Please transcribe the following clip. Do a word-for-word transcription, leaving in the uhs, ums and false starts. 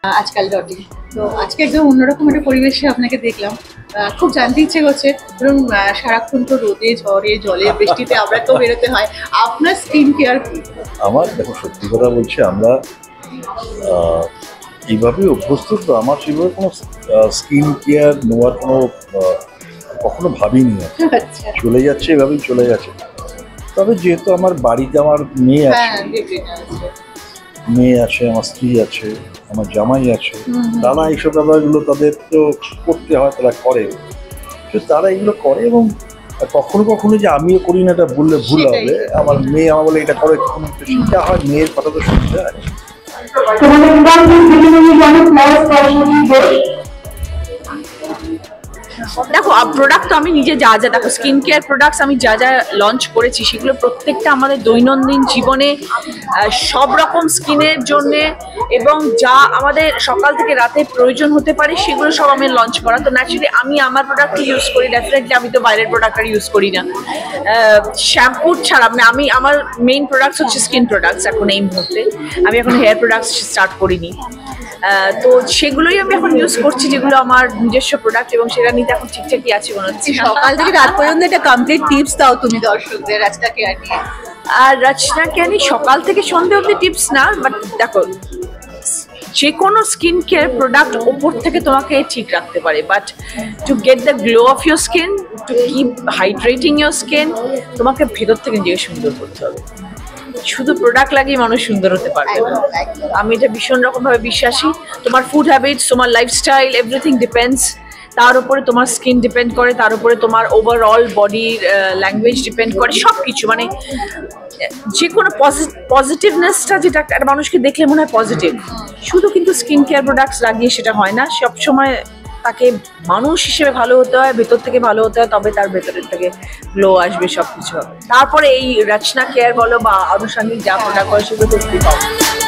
আজকাল dot in. তো আজকে একদম অন্যরকম একটা পরিবেশে আপনাকে দেখলাম, খুব জানতে ইচ্ছে করছে। ধরুন সারাক্ষণ তো রোদে ঝড়ে জলে বৃষ্টিতে আমরা তো বেরোতে হয়, আপনার স্কিন কেয়ার কি? আমার দেখো সত্যি কথা বলছি, আমরা এইভাবে অভ্যস্ত তো, আমার সেভাবে কোনো স্কিন কেয়ার নেওয়ার কোনো কখনো ভাবিনি। চলে যাচ্ছে এভাবেই চলে যাচ্ছে। তবে যেহেতু আমার বাড়িতে আমার মেয়ে আছে, মেয়ে আছে, আমার স্ত্রী আছে, আমার জামাই আছে, তারা এইসব ব্যাপারগুলো তাদের তো করতে হয়, তারা করে, তো তারা এগুলো করে। এবং কখনো কখনো যে আমিও করি না এটা বললে ভুল হবে। আমার মেয়ে আমার বলে এটা করে, সেটা হয়, মেয়ের কথা তো শুনতে হয়। দেখো প্রোডাক্ট তো আমি নিজে যা যা দেখো স্কিন কেয়ার প্রোডাক্টস আমি যা যা লঞ্চ করেছি সেগুলো প্রত্যেকটা আমাদের দৈনন্দিন জীবনে সব রকম স্কিনের জন্যে এবং যা আমাদের সকাল থেকে রাতে প্রয়োজন হতে পারে সেগুলো সব আমি লঞ্চ করা। তো ন্যাচুরালি আমি আমার প্রোডাক্ট ইউজ করি, ডেফিনেটলি আমি তো বাইরের প্রোডাক্ট আর ইউজ করি না। শ্যাম্পু ছাড়া মানে আমি আমার মেইন প্রোডাক্টস হচ্ছে স্কিন প্রোডাক্টস এখন এই মুহূর্তে। আমি এখন হেয়ার প্রোডাক্টস স্টার্ট করিনি, তো সেগুলোই আমি এখন ইউজ করছি, যেগুলো আমার নিজস্ব প্রোডাক্ট, এবং সেটা নিতে এখন ঠিকঠাকই আছে মনে হচ্ছে। সকাল থেকে রাত পর্যন্ত একটা কমপ্লিট টিপস দাও তুমি দর্শকদের রচনা কেয়ার নিয়ে। আর রচনা কেয়ার সকাল থেকে সন্ধ্যে অবধি টিপস না, বাট দেখো যে কোনো স্কিন কেয়ার প্রোডাক্ট ওপর থেকে তোমাকে ঠিক রাখতে পারে, but to get the glow of your skin, to keep hydrating your skin, তোমাকে ভেতর থেকে নিজেকে সুন্দর করতে হবে। শুধু প্রোডাক্ট লাগিয়ে মানুষ সুন্দর হতে পারবে না, আমি এটা ভীষণ রকম ভাবে বিশ্বাসী। তোমার ফুড হ্যাবিটস, তোমার লাইফস্টাইল, এভরিথিং ডিপেন্ডস, তার উপরে তোমার স্কিন ডিপেন্ড করে, তার উপরে তোমার ওভারঅল বডির ল্যাঙ্গুয়েজ ডিপেন্ড করে, সব কিছু। মানে যে কোনো পজিটিভনেসটা যেটা একটা মানুষকে দেখলে মনে হয় পজিটিভ, শুধু কিন্তু স্কিন কেয়ার প্রোডাক্টস লাগিয়ে সেটা হয় না। সবসময় তাকে মানুষ হিসেবে ভালো হতে হয়, ভেতর থেকে ভালো হতে হয়, তবে তার ভেতরের থেকে গ্লো আসবে, সব কিছু হবে। তারপরে এই রচনা কেয়ার বলো বা আনুষঙ্গিক যা প্রোডাক্ট হয় সেগুলো তো পাবো।